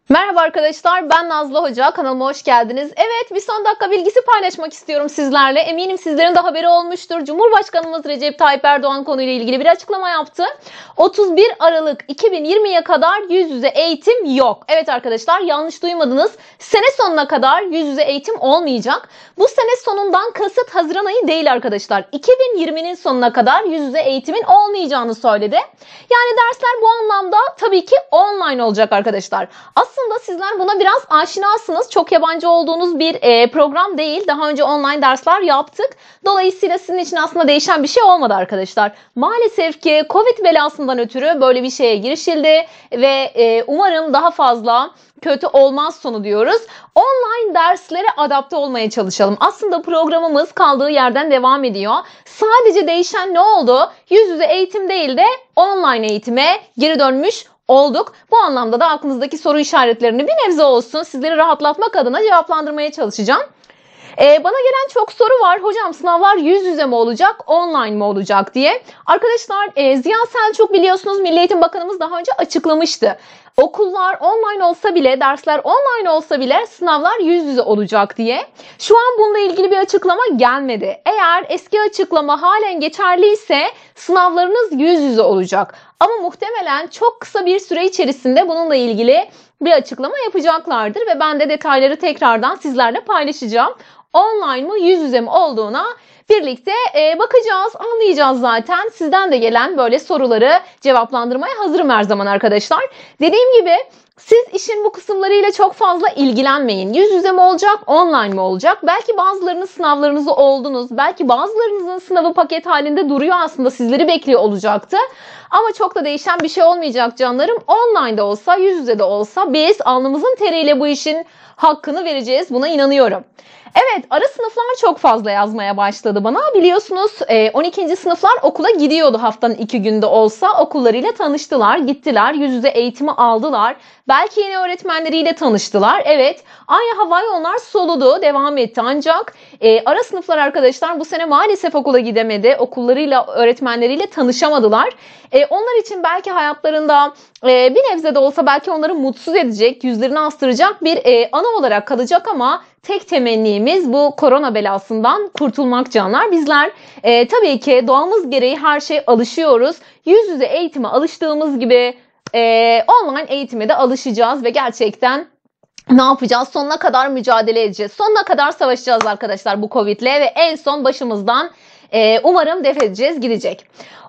Merhaba arkadaşlar, ben Nazlı Hoca. Kanalıma hoş geldiniz. Evet, bir son dakika bilgisi paylaşmak istiyorum sizlerle. Eminim sizlerin de haberi olmuştur. Cumhurbaşkanımız Recep Tayyip Erdoğan konuyla ilgili bir açıklama yaptı. 31 Aralık 2020'ye kadar yüz yüze eğitim yok. Evet arkadaşlar, yanlış duymadınız. Sene sonuna kadar yüz yüze eğitim olmayacak. Bu sene sonundan kasıt Haziran ayı değil arkadaşlar. 2020'nin sonuna kadar yüz yüze eğitimin olmayacağını söyledi. Yani dersler bu anlamda tabii ki online olacak arkadaşlar. Aslında sizler buna biraz aşinasınız. Çok yabancı olduğunuz bir program değil. Daha önce online dersler yaptık. Dolayısıyla sizin için aslında değişen bir şey olmadı arkadaşlar. Maalesef ki Covid belasından ötürü böyle bir şeye girişildi ve umarım daha fazla kötü olmaz sonu diyoruz. Online derslere adapte olmaya çalışalım. Aslında programımız kaldığı yerden devam ediyor. Sadece değişen ne oldu? Yüz yüze eğitim değil de online eğitime geri dönmüş olduk. Bu anlamda da aklınızdaki soru işaretlerini bir nebze olsun sizleri rahatlatmak adına cevaplandırmaya çalışacağım. Bana gelen çok soru var. Hocam sınavlar yüz yüze mi olacak, online mi olacak diye. Arkadaşlar Ziya Selçuk biliyorsunuz Milli Eğitim Bakanımız daha önce açıklamıştı. Okullar online olsa bile, dersler online olsa bile sınavlar yüz yüze olacak diye. Şu an bununla ilgili bir açıklama gelmedi. Eğer eski açıklama halen geçerliyse sınavlarınız yüz yüze olacak. Ama muhtemelen çok kısa bir süre içerisinde bununla ilgili bir açıklama yapacaklardır ve ben de detayları tekrardan sizlerle paylaşacağım. Online mı yüz yüze mi olduğuna birlikte bakacağız, anlayacağız zaten. Sizden de gelen böyle soruları cevaplandırmaya hazırım her zaman arkadaşlar. Dediğim gibi siz işin bu kısımlarıyla çok fazla ilgilenmeyin. Yüz yüze mi olacak, online mi olacak? Belki bazılarınız sınavlarınızı oldunuz. Belki bazılarınızın sınavı paket halinde duruyor aslında sizleri bekliyor olacaktı. Ama çok da değişen bir şey olmayacak canlarım. Online'da olsa, yüz yüze de olsa biz alnımızın teriyle bu işin hakkını vereceğiz. Buna inanıyorum. Evet, ara sınıflar çok fazla yazmaya başladı bana. Biliyorsunuz 12. sınıflar okula gidiyordu haftanın 2 günde olsa. Okullarıyla tanıştılar, gittiler, yüz yüze eğitimi aldılar. Belki yeni öğretmenleriyle tanıştılar. Evet, aynı havayı onlar soludu, devam etti. Ancak ara sınıflar arkadaşlar bu sene maalesef okula gidemedi. Okullarıyla, öğretmenleriyle tanışamadılar. Onlar için belki hayatlarında bir nebze de olsa belki onları mutsuz edecek, yüzlerini astıracak bir anı olarak kalacak ama tek temennimiz bu korona belasından kurtulmak canlar. Bizler tabii ki doğamız gereği her şeye alışıyoruz. Yüz yüze eğitime alıştığımız gibi online eğitime de alışacağız ve gerçekten ne yapacağız? Sonuna kadar mücadele edeceğiz. Sonuna kadar savaşacağız arkadaşlar bu Covid'le ve en son başımızdan umarım def edeceğiz, gidecek.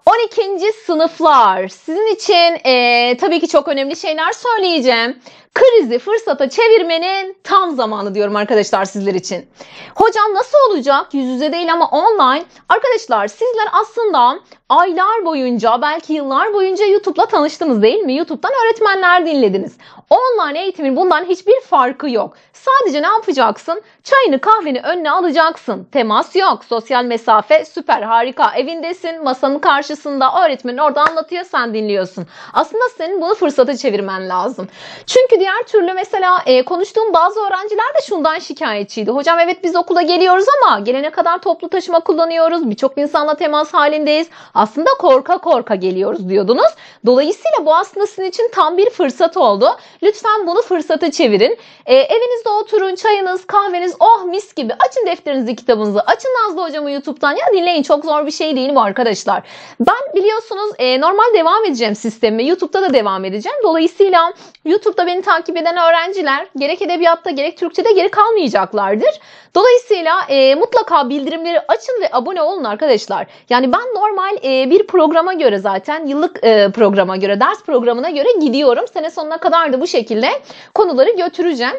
12. sınıflar sizin için tabii ki çok önemli şeyler söyleyeceğim. Krizi fırsata çevirmenin tam zamanı diyorum arkadaşlar sizler için. Hocam nasıl olacak? Yüz yüze değil ama online. Arkadaşlar sizler aslında aylar boyunca belki yıllar boyunca YouTube'la tanıştınız değil mi? YouTube'dan öğretmenler dinlediniz. Online eğitimin bundan hiçbir farkı yok. Sadece ne yapacaksın? Çayını kahveni önüne alacaksın. Temas yok. Sosyal mesafe süper harika. Evindesin, masanın karşısında öğretmen orada anlatıyor, sen dinliyorsun. Aslında senin bunu fırsata çevirmen lazım. Çünkü diğer türlü mesela konuştuğum bazı öğrenciler de şundan şikayetçiydi. Hocam evet biz okula geliyoruz ama gelene kadar toplu taşıma kullanıyoruz. Birçok insanla temas halindeyiz. Aslında korka korka geliyoruz diyordunuz. Dolayısıyla bu aslında sizin için tam bir fırsat oldu. Lütfen bunu fırsata çevirin. Evinizde oturun, çayınız, kahveniz, oh mis gibi. Açın defterinizi, kitabınızı. Açın Nazlı Hocam'ı YouTube'dan. Ya dinleyin, çok zor bir şey değil bu arkadaşlar. Ben biliyorsunuz normal devam edeceğim sistemime. YouTube'da da devam edeceğim. Dolayısıyla YouTube'da beni takip eden öğrenciler gerek edebiyatta gerek Türkçe'de geri kalmayacaklardır. Dolayısıyla mutlaka bildirimleri açın ve abone olun arkadaşlar. Yani ben normal bir programa göre zaten yıllık programa göre, ders programına göre gidiyorum. Sene sonuna kadar da bu şekilde konuları götüreceğim.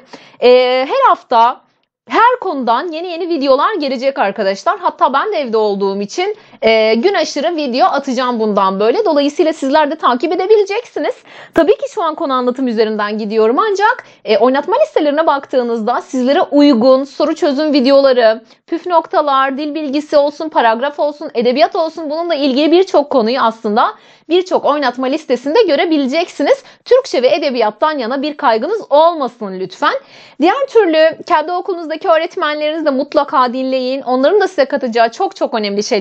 Her hafta her konudan yeni videolar gelecek arkadaşlar. Hatta ben de evde olduğum için gün aşırı video atacağım bundan böyle. Dolayısıyla sizler de takip edebileceksiniz. Tabii ki şu an konu anlatım üzerinden gidiyorum ancak oynatma listelerine baktığınızda sizlere uygun soru çözüm videoları, püf noktalar, dil bilgisi olsun, paragraf olsun, edebiyat olsun bununla ilgili birçok konuyu aslında birçok oynatma listesinde görebileceksiniz. Türkçe ve edebiyattan yana bir kaygınız olmasın lütfen. Diğer türlü kendi okulunuzdaki öğretmenlerinizi de mutlaka dinleyin. Onların da size katacağı çok önemli şeyler olacak.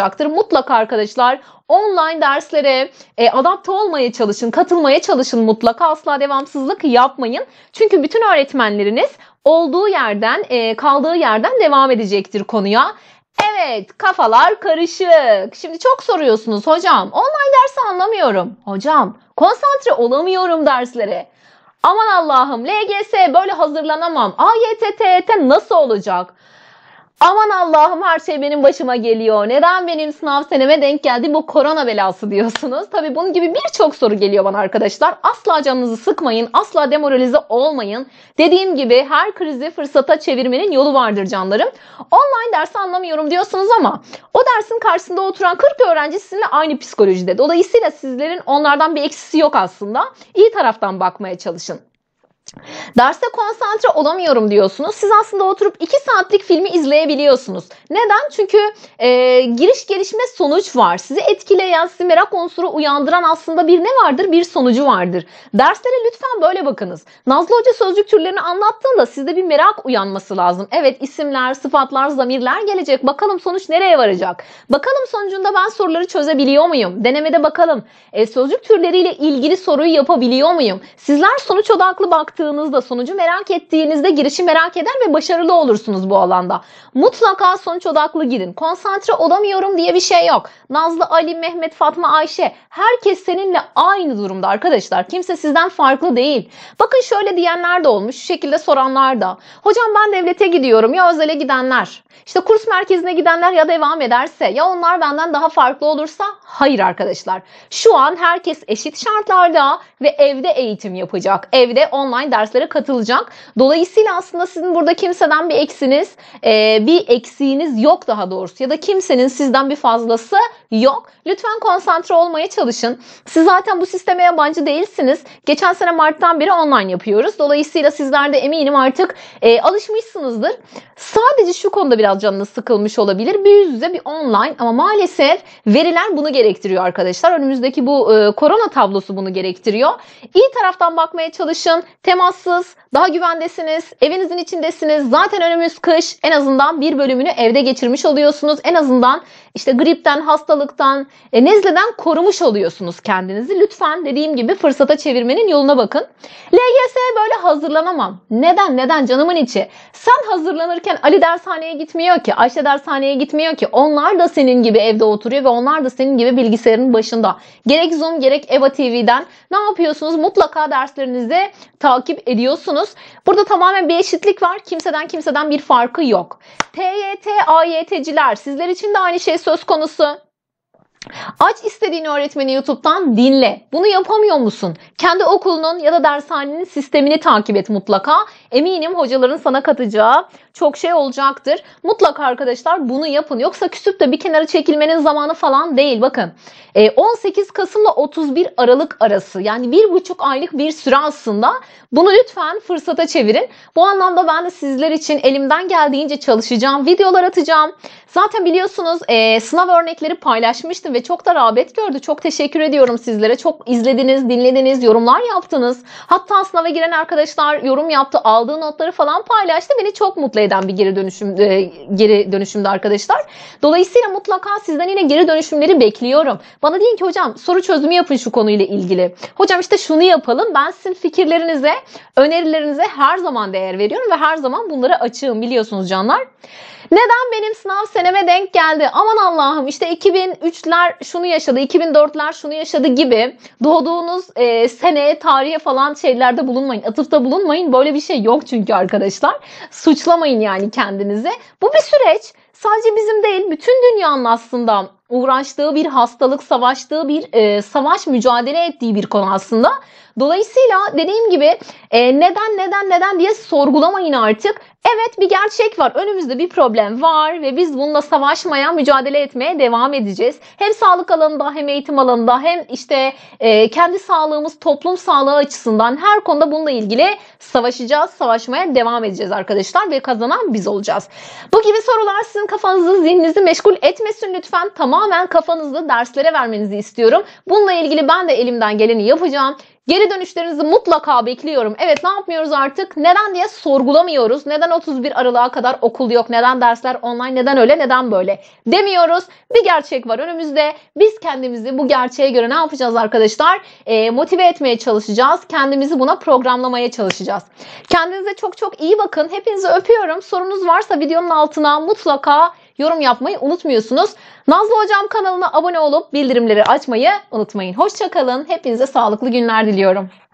olacaktır. Mutlaka arkadaşlar online derslere adapte olmaya çalışın, katılmaya çalışın mutlaka. Asla devamsızlık yapmayın. Çünkü bütün öğretmenleriniz olduğu yerden, kaldığı yerden devam edecektir konuya. Evet, kafalar karışık. Şimdi çok soruyorsunuz hocam. Online dersi anlamıyorum. Hocam, konsantre olamıyorum derslere. Aman Allah'ım, LGS böyle hazırlanamam. AYT, TYT nasıl olacak? Aman Allah'ım, her şey benim başıma geliyor. Neden benim sınav seneme denk geldi bu korona belası diyorsunuz. Tabii bunun gibi birçok soru geliyor bana arkadaşlar. Asla canınızı sıkmayın. Asla demoralize olmayın. Dediğim gibi her krizi fırsata çevirmenin yolu vardır canlarım. Online dersi anlamıyorum diyorsunuz ama o dersin karşısında oturan 40 öğrenci sizinle aynı psikolojide. Dolayısıyla sizlerin onlardan bir eksisi yok aslında. İyi taraftan bakmaya çalışın. Derste konsantre olamıyorum diyorsunuz. Siz aslında oturup 2 saatlik filmi izleyebiliyorsunuz. Neden? Çünkü giriş gelişme sonuç var. Sizi etkileyen, sizi merak unsuru uyandıran aslında bir ne vardır? Bir sonucu vardır. Derslere lütfen böyle bakınız. Nazlı Hoca sözcük türlerini anlattığında sizde bir merak uyanması lazım. Evet, isimler, sıfatlar, zamirler gelecek. Bakalım sonuç nereye varacak? Bakalım sonucunda ben soruları çözebiliyor muyum? Denemede bakalım. Sözcük türleriyle ilgili soruyu yapabiliyor muyum? Sizler sonuç odaklı baktığınızda, sonucu merak ettiğinizde girişi merak eder ve başarılı olursunuz bu alanda. Mutlaka sonuç odaklı gidin. Konsantre olamıyorum diye bir şey yok. Nazlı, Ali, Mehmet, Fatma, Ayşe, herkes seninle aynı durumda arkadaşlar. Kimse sizden farklı değil. Bakın şöyle diyenler de olmuş, şu şekilde soranlar da. Hocam ben devlete gidiyorum, ya özele gidenler. İşte kurs merkezine gidenler ya devam ederse, ya onlar benden daha farklı olursa? Hayır arkadaşlar. Şu an herkes eşit şartlarda ve evde eğitim yapacak. Evde online derslere katılacak. Dolayısıyla aslında sizin burada kimseden bir eksiğiniz yok daha doğrusu. Ya da kimsenin sizden bir fazlası yok. Lütfen konsantre olmaya çalışın. Siz zaten bu sisteme yabancı değilsiniz. Geçen sene Mart'tan beri online yapıyoruz. Dolayısıyla sizler de eminim artık alışmışsınızdır. Sadece şu konuda biraz canınız sıkılmış olabilir. Bir yüz yüze bir online ama maalesef veriler bunu gerektiriyor arkadaşlar. Önümüzdeki bu korona tablosu bunu gerektiriyor. İyi taraftan bakmaya çalışın. Temassız, daha güvendesiniz, evinizin içindesiniz. Zaten önümüz kış. En azından bir bölümünü evde geçirmiş oluyorsunuz. En azından işte gripten, hastalıktan, nezleden korumuş oluyorsunuz kendinizi. Lütfen dediğim gibi fırsata çevirmenin yoluna bakın. LGS'ye böyle hazırlanamam. Neden canımın içi? Sen hazırlanırken Ali dershaneye gitmiyor ki, Ayşe dershaneye gitmiyor ki. Onlar da senin gibi evde oturuyor ve onlar da senin gibi bilgisayarın başında. Gerek Zoom gerek EVA TV'den ne yapıyorsunuz? Mutlaka derslerinizi takip ediyorsunuz. Burada tamamen bir eşitlik var. Kimseden bir farkı yok. TYT, AYT'ciler sizler için de aynı şey söz konusu. Aç istediğin öğretmeni YouTube'dan dinle. Bunu yapamıyor musun? Kendi okulunun ya da dershanenin sistemini takip et mutlaka. Eminim hocaların sana katacağı çok şey olacaktır. Mutlaka arkadaşlar bunu yapın. Yoksa küsüp de bir kenara çekilmenin zamanı falan değil. Bakın 18 Kasım'la 31 Aralık arası, yani 1,5 aylık bir süre aslında. Bunu lütfen fırsata çevirin. Bu anlamda ben de sizler için elimden geldiğince çalışacağım. Videolar atacağım. Zaten biliyorsunuz sınav örnekleri paylaşmıştım ve çok da rağbet gördü. Çok teşekkür ediyorum sizlere. Çok izlediniz, dinlediniz, yorumlar yaptınız. Hatta sınava giren arkadaşlar yorum yaptı, aldığı notları falan paylaştı. Beni çok mutlu eden bir geri dönüşümdü arkadaşlar. Dolayısıyla mutlaka sizden yine geri dönüşümleri bekliyorum. Bana deyin ki hocam soru çözümü yapın şu konuyla ilgili. Hocam işte şunu yapalım. Ben sizin fikirlerinize, önerilerinize her zaman değer veriyorum ve her zaman bunları açığım, biliyorsunuz canlar. Neden benim sınav seneme denk geldi? Aman Allah'ım, işte 2003'ler şunu yaşadı, 2004'ler şunu yaşadı gibi doğduğunuz seneye, tarihe falan şeylerde bulunmayın. Atıfta bulunmayın. Böyle bir şey yok çünkü arkadaşlar. Suçlamayın yani kendinizi. Bu bir süreç. Sadece bizim değil, bütün dünyanın aslında uğraştığı bir hastalık, savaştığı bir savaş, mücadele ettiği bir konu aslında. Dolayısıyla dediğim gibi neden diye sorgulamayın artık. Evet, bir gerçek var. Önümüzde bir problem var ve biz bununla savaşmaya, mücadele etmeye devam edeceğiz. Hem sağlık alanında hem eğitim alanında hem işte kendi sağlığımız, toplum sağlığı açısından her konuda bununla ilgili savaşacağız, savaşmaya devam edeceğiz arkadaşlar ve kazanan biz olacağız. Bu gibi sorular sizin kafanızı, zihninizi meşgul etmesin lütfen. Tamamen kafanızı derslere vermenizi istiyorum. Bununla ilgili ben de elimden geleni yapacağım. Geri dönüşlerinizi mutlaka bekliyorum. Evet, ne yapmıyoruz artık? Neden diye sorgulamıyoruz. Neden 31 Aralık'a kadar okul yok? Neden dersler online? Neden öyle? Neden böyle? Demiyoruz. Bir gerçek var önümüzde. Biz kendimizi bu gerçeğe göre ne yapacağız arkadaşlar? Motive etmeye çalışacağız. Kendimizi buna programlamaya çalışacağız. Kendinize çok çok iyi bakın. Hepinizi öpüyorum. Sorunuz varsa videonun altına mutlaka yorum yapmayı unutmuyorsunuz. Nazlı Hocam kanalına abone olup bildirimleri açmayı unutmayın. Hoşça kalın. Hepinize sağlıklı günler diliyorum.